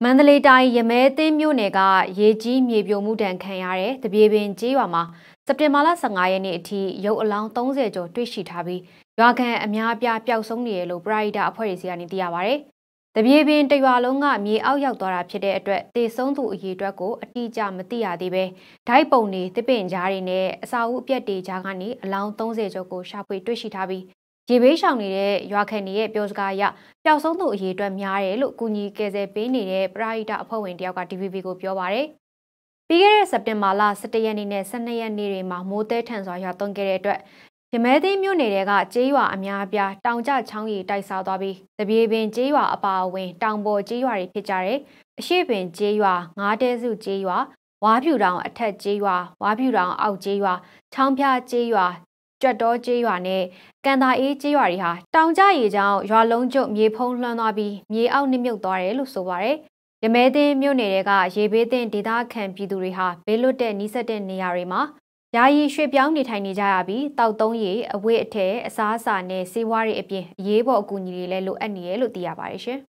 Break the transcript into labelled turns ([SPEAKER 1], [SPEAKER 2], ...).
[SPEAKER 1] မန္တလေးတိုင်းရမဲသင်းမြို့နယ်ကရေကြီးမြေပြိုမှုဒဏ်ခံရတဲ့တပြေပင်ကျေးရွာမှာစက်တင်ဘာလ15ရက်နေ့အထိရုပ်အလောင်း30ကျော်တွေ့ရှိထားပြီးရွာခံအများအပြားပျောက်ဆုံးနေတယ်လို့ပရိဒါအဖွဲ့တွေစီကနေသိရပါဗျ။တပြေပင်တရွာလုံးကမြေအောက်ရောက်သွားတာဖြစ်တဲ့အတွက်တေဆုံးသူအရေအတွက်ကိုအတိအကျမသိရသေးပဲဓာတ်ပုံတွေတစ်ပင်ကြားတွေနဲ့အစာအုပ်အပြက်တွေကြားကနေအလောင်း30ကျော်ကိုရှာဖွေတွေ့ရှိထားပြီးရေဘေးရှောင်နေတဲ့ရွာခံတွေရဲ့ပြောစကားအရပျောက်ဆုံးသူအရေအတွက်များတယ်လို့ကုညီကယ်ဆယ်ပေးနေတဲ့ပရိဒါအဖွဲ့ဝင်တယောက်က DVB ကိုပြောပါရယ်။ပြီးခဲ့တဲ့စက်တင်ဘာလ17ရက်နေ့နဲ့12ရက်နေ့တွေမှာမိုးတဲထန်စွာရွာသွန်းခဲ့တဲ့အတွက်ရမဲသိမ်းမြို့နယ်ကကျေးရွာအများအပြားတောင်ကျချောင်းရီတိုက်စားသွားပြီးတပြေပင်ကျေးရွာအပါအဝင်တောင်ပေါ်ကျေးရွာတွေဖြစ်ကြတဲ့အရှိပင်ကျေးရွာငါးတဲစုကျေးရွာဝါဖြူတောင်အထက်ကျေးရွာဝါဖြူတောင်အောက်ကျေးရွာချောင်းဖျားကျေးရွာကြွတ်တော်ကျေးရွာနဲ့ကန်သာအေးကျေးရွာတွေဟာတောင်ကျရေကြောင့်ရွာလုံးကျွတ်မြေဖုံးလွှမ်းသွားပြီးမြေအောက်နစ်မြုပ်သွားတယ်လို့ဆိုပါရယ်ရမဲသိမ်းမြို့နယ်ကရေဘေးသင့်ဒေသခံပြည်သူတွေဟာဘေးလွတ်တဲ့နီးစပ်တဲ့နေရာတွေမှာယာယီရွှေ့ပြောင်းနေထိုင်နေကြရပြီးတောက်သုံးရေအဝတ်အထည်အစားအစာနဲ့ဆေးဝါးတွေအပြင်အရေးပေါ်အကူအညီတွေလည်းလိုအပ်နေတယ်လို့သိရပါတယ်ရှင်